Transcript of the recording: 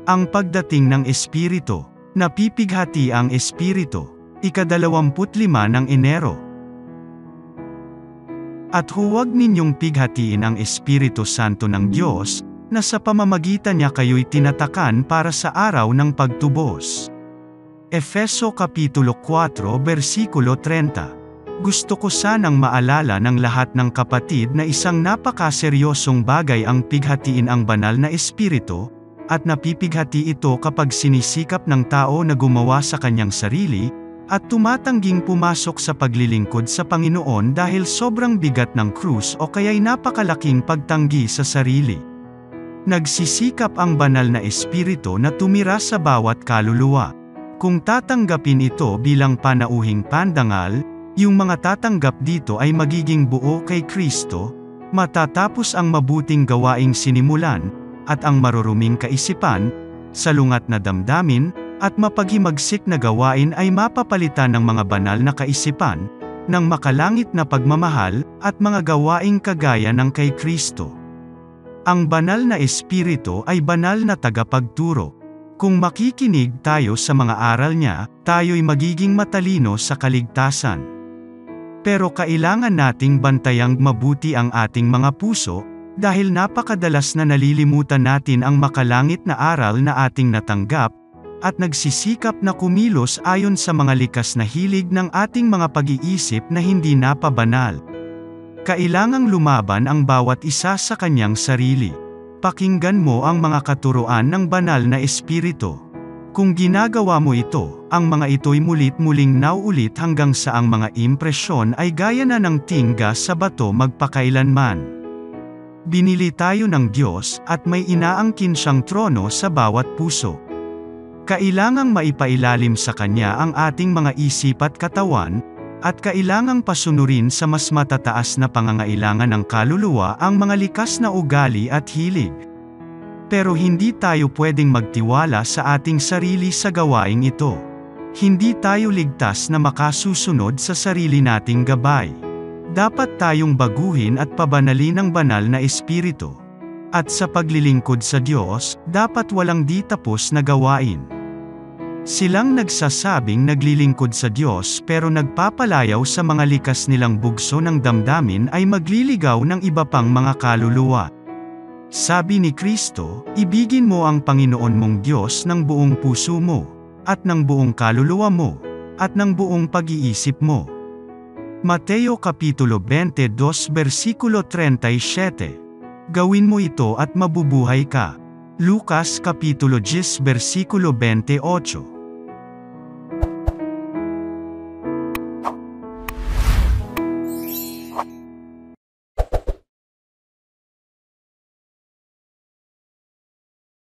Ang pagdating ng Espiritu. Napipighati ang Espiritu. ika-25 ng Enero. At huwag ninyong pighatiin ang Espiritu Santo ng Diyos, na sa pamamagitan niya kayo'y tinatakan para sa araw ng pagtubos. Efeso Kapitulo 4 Versikulo 30. Gusto ko sanang maalala ng lahat ng kapatid na isang napakaseryosong bagay ang pighatiin ang banal na Espiritu, at napipighati ito kapag sinisikap ng tao na gumawa sa kanyang sarili, at tumatangging pumasok sa paglilingkod sa Panginoon dahil sobrang bigat ng krus o kaya'y napakalaking pagtanggi sa sarili. Nagsisikap ang banal na Espiritu na tumira sa bawat kaluluwa. Kung tatanggapin ito bilang panauhing pandangal, yung mga tatanggap dito ay magiging buo kay Kristo, matatapos ang mabuting gawaing sinimulan, at ang maruruming kaisipan, salungat na damdamin, at mapaghimagsik na gawain ay mapapalitan ng mga banal na kaisipan, ng makalangit na pagmamahal, at mga gawaing kagaya ng kay Kristo. Ang banal na Espiritu ay banal na tagapagturo. Kung makikinig tayo sa mga aral niya, tayo'y magiging matalino sa kaligtasan. Pero kailangan nating bantayang mabuti ang ating mga puso, dahil napakadalas na nalilimutan natin ang makalangit na aral na ating natanggap, at nagsisikap na kumilos ayon sa mga likas na hilig ng ating mga pag-iisip na hindi napabanal. Kailangang lumaban ang bawat isa sa kanyang sarili. Pakinggan mo ang mga katuruan ng banal na Espiritu. Kung ginagawa mo ito, ang mga ito'y mulit-muling nauulit hanggang sa ang mga impresyon ay gaya na ng tingga sa bato magpakailanman. Binili tayo ng Diyos, at may inaangkin siyang trono sa bawat puso. Kailangang maipailalim sa Kanya ang ating mga isip at katawan, at kailangang pasunurin sa mas matataas na pangangailangan ng kaluluwa ang mga likas na ugali at hilig. Pero hindi tayo pwedeng magtiwala sa ating sarili sa gawaing ito. Hindi tayo ligtas na makasusunod sa sarili nating gabay. Dapat tayong baguhin at pabanalin ng banal na Espiritu. At sa paglilingkod sa Diyos, dapat walang di tapos na gawain. Silang nagsasabing naglilingkod sa Diyos pero nagpapalayaw sa mga likas nilang bugso ng damdamin ay magliligaw ng iba pang mga kaluluwa. Sabi ni Kristo, ibigin mo ang Panginoon mong Diyos ng buong puso mo, at ng buong kaluluwa mo, at ng buong pag-iisip mo. Mateo Kapitulo 22 Versikulo 37. Gawin mo ito at mabubuhay ka. Lucas Kapitulo 10 Versikulo 28.